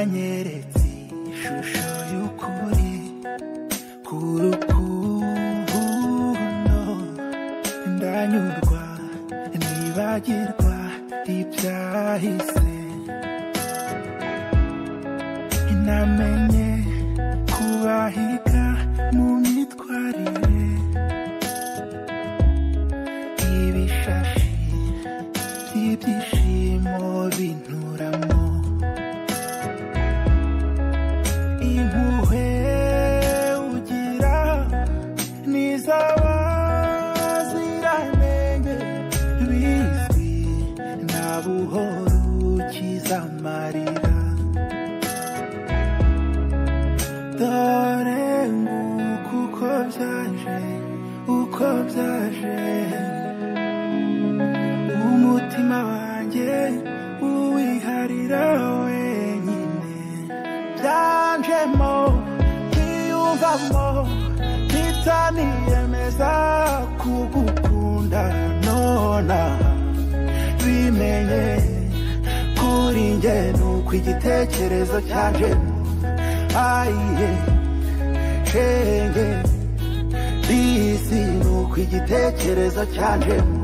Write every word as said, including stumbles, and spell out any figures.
wanyeretse ishusho y'ukuri k'urukundo, ndanyurwa nibagirwa ibyahise, namenye kubahiga mu myitwarire, ibishashi by'ibyishimo binturamo, impuhwe ugira n'iz'abaziranenge, bizwi nta buhoro ukiza amarira. Dore nguko uko byaje, uko byaje, umutima wanjye uwiharira wenyine, byanjemo ntiyumvamo, mpita niyemeza kugukunda nona, bimenye kuri njye nuko igitekerezo cyanjemo, ayiye shenge, bisi nuko igitekerezo cyanjemo.